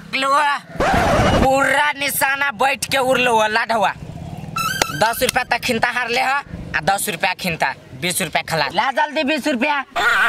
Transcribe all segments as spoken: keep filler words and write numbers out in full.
लो पूरा निशाना बैठ के उड़लो लाढ़वा दस रुपया तक खिंता हार ले आ दस रुपया खिंता बीस रुपया खला ला जल्दी बीस रुपया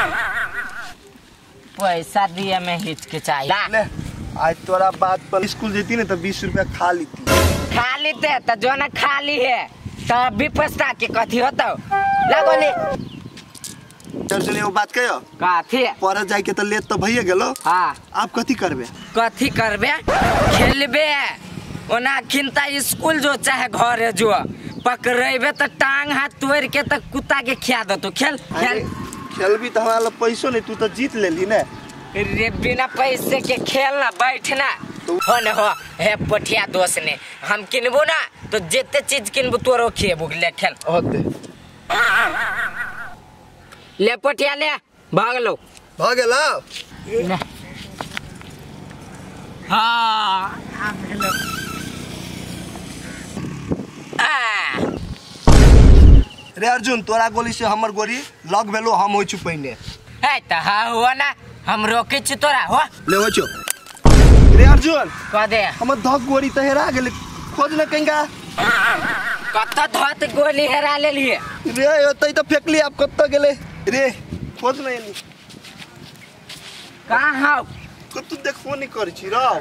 पैसा दिए में हिचकिचाई ले आज तोरा बात पर स्कूल जेती ना तो बीस रुपया खा लेती खा लेते तो जो ना खाली है तो अभी पछता के कथी होता लागो ले चल एगो बात कहियो कथी पर जाय के तो लेत तो भइए गेलो हां आप कथी करबे कथी करबे खेलबे ओना खिंता स्कूल जो चाहे घर है जो पकड़ेबे तो टांग हाथ तोड़ के तो कुत्ता के खिया दो तू खेल खेल खेलबी तो हमारा पैसो नहीं तू तो जीत लेली ना रे बिना पैसे के खेलना बैठना हो न हो हे पठिया दोस्त ने हम किनबो ना तो जितने चीज किनबो तोरो खेबो ले खेल होते ले पठिया ले भाग लो भाग गेला हां आ गेलो आ रे अर्जुन तोरा गोली से हमर गोली लग भेलो हम होई छु पहिने है त हा हुआ ना हम रोके छु तोरा हो ले हो छु रे अर्जुन क दे हमर धक गोली त हेरा गेल खोज न कहेगा कत्ता धत गोली हेरा लेली रे ओतै त फेकली आप कत्ता गेले रे खोज न एली कहां हाउ कतु देखबो नहीं कर छी रो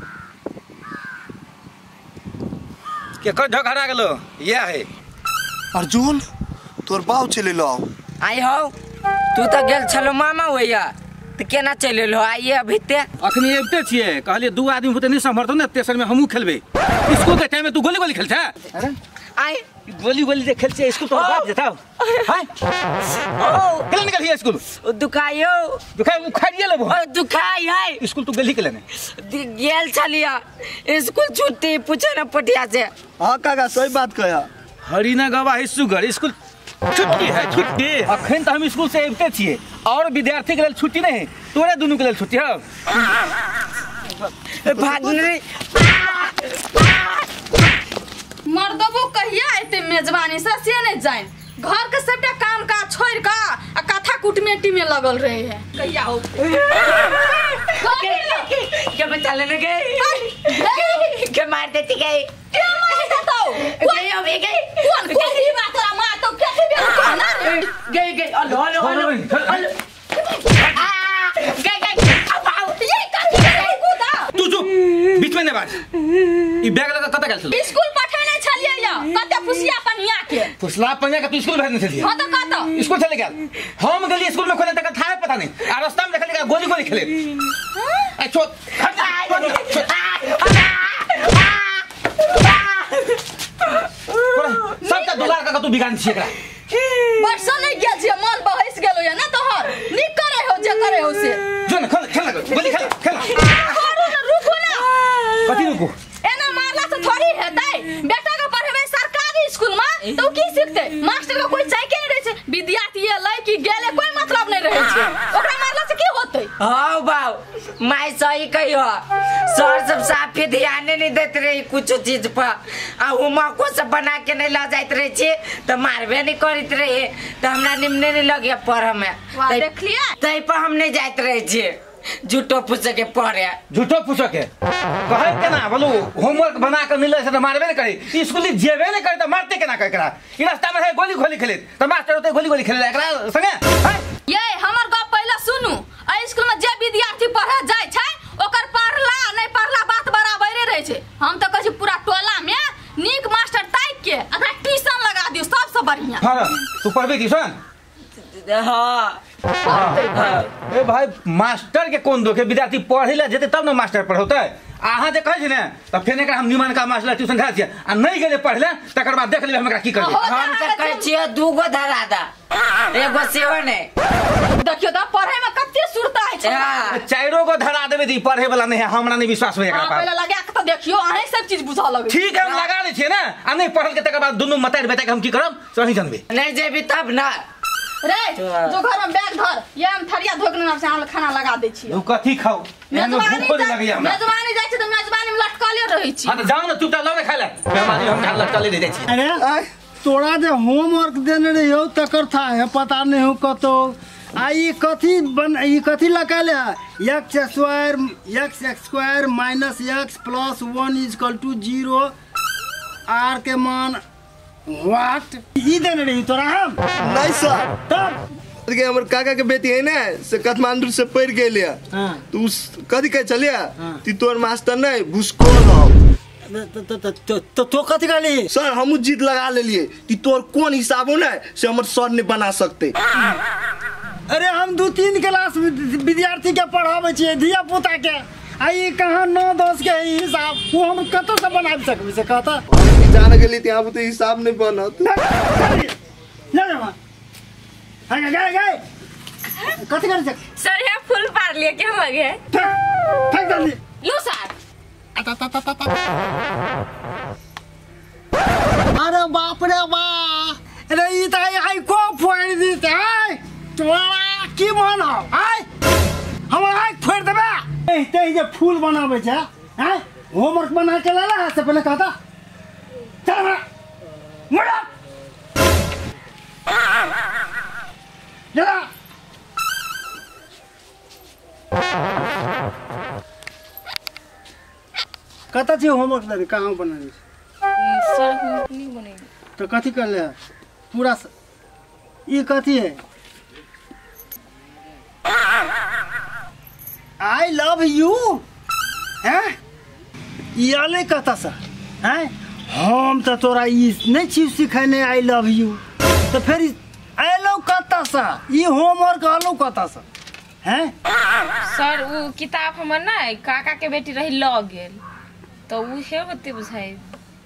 के कर धक हरा गेलो ये है अर्जुन तोर बाऊ चले लो आई हो तू तो गेल छलो मामा होइया त केना चले लो आइए अभी ते अखनी एबते छिए कहलिए दू आदमी होते नहीं समर्थन ना तेसर में हमहू खेलबे स्कूल के टाइम में तू गोली गोली खेलता अरे आई गोली गोली जे खेल छिए स्कूल तो बात जता हां ओ केले निकल हिए स्कूल दुखायो दुखाई खाइए लेबो ओ दुखाई है स्कूल तू गेली केले ने गेल छलिया स्कूल छुट्टी पूछे ना पटिया से हां काका सही बात कहा हरिना गवाही सुगर स्कूल छुट्टी है छुट्टी अखन तो हम स्कूल से एबते छिए और विद्यार्थी के लिए छुट्टी नहीं तोरे दोनों के लिए छुट्टी है भागने मर्दबो कहिया एते मेजबानी से से नहीं जाए घर के सबटा काम का छोड़ का आ कथा कुटमेटी में लगल रहे है कहिया हो के बचा लेने गए के मार देती गई क्या मार देता हो गई अभी गई कौन कौन ही बात रा मार तो कैसे भी कौन ना गई गई हेलो हेलो हेलो गई गई अब ये कथी गई कूदा तू चुप बीच में न बात ई बैग लगा कत गेल छल स्कूल पठाने छलिए या कते फुसिया पनिया के फुसला पनिया के तू स्कूल भेजने छलिए हां तो कत स्कूल चले गेल हम गेली स्कूल में खोले तक था पता नहीं आ रास्ता में देखली गोली गोली खेले ए छोड़ सबका दुलार का तू बिगान छी एकरा वर्षा नहीं गया जे मन बहस गेलो या ना तोहर निक करे हो जे करे हो से जो ना खेल खेल गोली खेल खेल करू ना रुको ना कथि रुको एना मारला से थोड़ी हेतै बेटा के पढ़ेबे सरकारी स्कूल में तो की सीखते मास्टर का कोई चाहि के नहीं रहे छे विद्यार्थी ये लै कि गेले कोई मतलब नहीं रहे छे ओकरा मारला से की होतै हां बाऊ माय सही कहियो सर सब साफे ध्यान नहीं देते रही कुछ चीज पर आ उमा को सब बना के नहीं ला जाइत रहे छे तो मारबे नहीं करत रहे तो हमरा निमने नहीं लगे पढ़ में देख लिया तई पर हम नहीं जाइत रहे छे झूठो पूछ के पढ़े झूठो पूछ के कहे के ना बोलू होमवर्क बना के मिले से तो मारबे नहीं करे स्कूल जेबे नहीं करे तो मारते केना कर एकरा ई रास्ता में है गोली गोली खेले तो मास्टर होते गोली गोली खेले एकरा संगे ये हमर गप पहला सुनू ए स्कूल में जे विद्यार्थी पढ़ा जाय छै ओकर पढ़ला नहीं पढ़ला बात बराबर रहे छै हम तो कहै पूरा टोला में नीक मास्टर ताक के एकरा ट्यूशन लगा दियो सबसे बढ़िया हां तू पढ़बे ट्यूशन हां ए भाई मास्टर के कोन दोके विद्यार्थी पढ़े ला जेते तब ना मास्टर पढ़ौते आहा जे कहै छै ने त फेन एकरा हम निमन का मास्टर ट्यूशन धरा छियै आ नहीं गेले पढ़ले तकर बाद देख लेबे हम एकरा की करबे हम त कहै छियै दू गो धरा दा एगो सेहो ने देखियो त पढ़े में कते सुरता है छै चारों को धरा देबे दी पढ़े वाला नहीं है हमरा नहीं विश्वास होय एकरा पर पहले लगा के त देखियो अहे सब चीज बुझा लगे ठीक है हम लगा ले छियै ना आ नहीं पढ़ल के तकर बाद दोनों मतार बेटा के हम की करब सही जानबे नहीं जेबी तब ना रे जो घर में बैग धर ये हम थरिया धोक नाम से हम खाना लगा दे छी तू कथि खाओ मेजबानी भूख लगे हमरा मेजबानी जाय छै त मेजबानी में लटकले रहै छी हां त जाओ ना चुपचाप लगे खाय ले मेहमानी हम खाना लटकले दे दै छी अरे तोरा जे होमवर्क देने रहियो तकर था है पता नहीं हो कतो आ ई कथी बन ई कथी लगाले X square X square minus X plus one is equal to zero आर के मान व्हाट ई देने रही तोरा हम नहीं सर तब के हमर काका के बेटी है ना से काठमांडू से पढ़ गेल हां तू कथी कह चलिया हाँ। ती तोर मास्टर नहीं भुसकोल हो तो तो तो तो तो कथी कहली सर हम जीत लगा लेलिए ती तोर कौन हिसाब हो ना से हमर सर नहीं बना सकते। अरे हम दो तीन क्लास विद्यार्थी के पढ़ावे छिए धिया पुता के आई कहां नौ दस के हिसाब वो हम कत से बना सकबे से कहता जान गेली त यहाँ तो हिसाब नहीं बनत ले ले हां गए गए कथी कर सक सर ये फुल पार लिए क्या लगे फेंक दे लो सर अरे बाप रे बा अरे ई त आई को फोड़ दी त तोरा की मन हो आय हम आय फोड़ देबे ए ते जे फूल बनावे छ हैं होमवर्क बना के लाला से पहले कहता चल मुड़ा जरा कहता छी होमवर्क दे कहां बनानी सर हम नहीं बनेंगे तो कथी कर ले पूरा स... ये कथी है आई लव यू हैं याले कहता सा हैं हम तो तोरा ई नहीं चीज सिखाने आई लव यू तो फिर आलो कहता सा ये होमवर्क आलो कहता सा हैं सर वो किताब हमर ना काका के बेटी रही ल गेल तो वो है होते बुझाई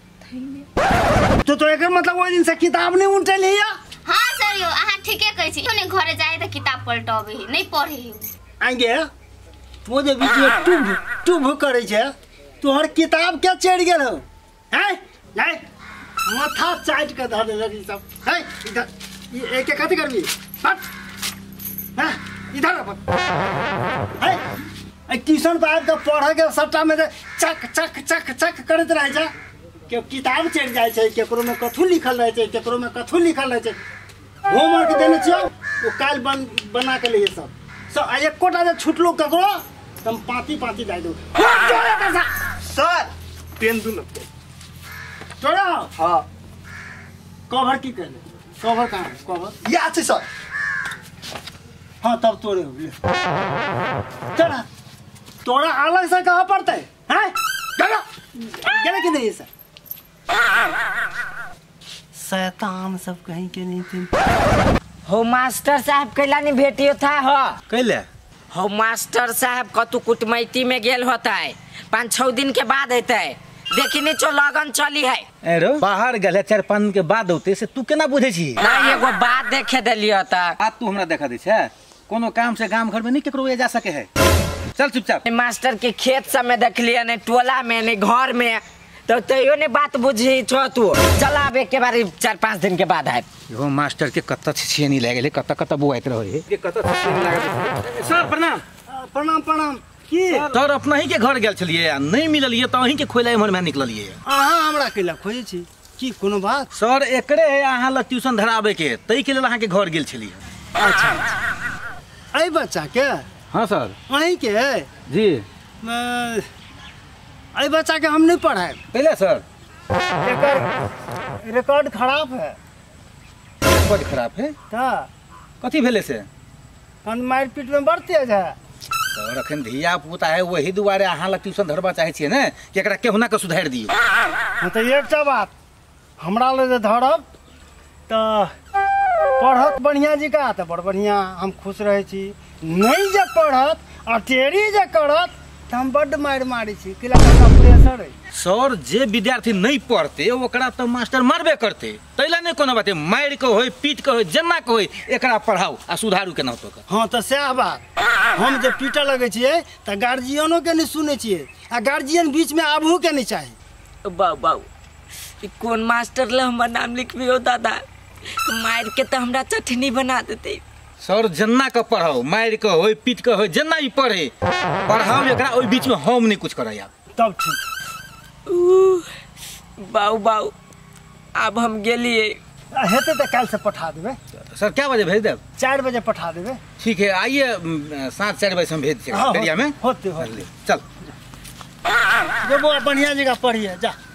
तो तो एकर मतलब वो दिन से किताब नहीं उल्टल है या हां सर यो अहाँ ठीके कहै छी ने घरे जाए त किताब पलटबे ही नहीं पढ़े ही आगे वो जे वीडियो टुभ टुभ करे छे तोहर किताब क्या चढ़ गेल हो हैं जाए माथा चाट के धर लगी सब है इधर ये एक कथी करबी हट हां इधर अपन है ए ट्यूशन पे आके पढ़े के सट्टा में चक चक चक चक करत रह जा के किताब चढ़ जाए छे केकरो में कथु लिखल रहे छे केकरो में कथु लिखल रहे छे होमवर्क देने छियो वो काल बन बना के लिए सब सब एक कोटा जे छुटलो ककरो तुम पाती पाती दे दो सर पेन दू लगते तोड़ा हां कवर की कहले कवर कहां कवर या छै सर हां तब तोड़े हो ले चला तोड़ा अलग से कहां पड़ते हैं चलो गेले कि नहीं सर शैतान सब कहीं के नहीं थे हो मास्टर साहब कैला नहीं भेटियो था हो कैले हो मास्टर साहब कतु कुटमैती में गेल होता है पाँच छह दिन के बाद हेते देखी नहीं चो लगन चली है अरे बाहर गेले चार पाँच दिन के बाद होते से तू केना बुझे छी नहीं एगो बात देखे देलियो त आज तू हमरा देखा दे छे कोनो काम से गांव घर में नहीं केकरो जा सके है चल चुपचाप मास्टर के खेत सब में देखलिए ने टोला में ने घर में तो तैयो ने बात बुझी छो तू चला अब एक के बार चार पाँच दिन के बाद आए यो मास्टर के कत्ता छिछिए नहीं लागे कत्ता कत्ता बुआइत रहे ये कत्ता छिछिए नहीं लागे सर प्रणाम प्रणाम प्रणाम की तोर अपना ही के घर गेल छलिए नहीं मिललिए तो अहीं के खोला इमहर में निकललिए अहाँ हमरा केला खोजे छी की कोनो बात सर एकरे है अहाँ ल ट्यूशन धराबे के तई के लेल अहाँ के घर गेल छलिए अच्छा आई बच्चा के हां सर अहीं के जी आई बच्चा के हम नहीं पढ़ाए पहले सर एकर रिकॉर्ड खराब है रिकॉर्ड खराब है ता कथी भेले से कौन मार पीट में बढ़ तेज है सर अखन धिया पुता है वही दुआरे अहाँ ल ट्यूशन धरबा चाहे छिए ने कि एकरा केहुना के सुधार दियो हां तो एकटा बात हमरा ले जे धरब तो पढ़त बढ़िया जी का तो बड़ बढ़िया हम खुश रहे छी नहीं जे पढ़त अटेरी जे करत तो हम बड़ मार मारी छी किला का प्रेशर है सर जे विद्यार्थी नहीं पढ़ते ओकरा तो मास्टर मारबे करते तैला नहीं कोनो बात मार के होय पीट के होय जन्ना के होय एकरा पढ़ाओ आ सुधारू केना तो हां तो सह बात हम जे पीटे लगे छिए तो गार्जियनो के नहीं सुने छिए आ गार्जियन बीच में आबहू के नहीं चाहे बाऊ बाऊ कौन मास्टर ले हमर नाम लिखबियो दादा मार के तो हमरा चटनी बना देते सर जन्ना का पढ़ाओ मार के होय पीट के होय जन्ना ही पढ़े पढ़ाओ एकरा ओइ बीच में हम नहीं कुछ करैया तब ठीक बाऊ बाऊ अब हम गेलिए हेतै तो कल से पठा देवे। सर क्या बजे भेज देब? चार बजे पठा देवे। ठीक है, आइए सात चार बजे से हम भेज देंगे हाँ, एरिया में। होते होते चल जो वो बढ़िया जगह पढ़िए जा।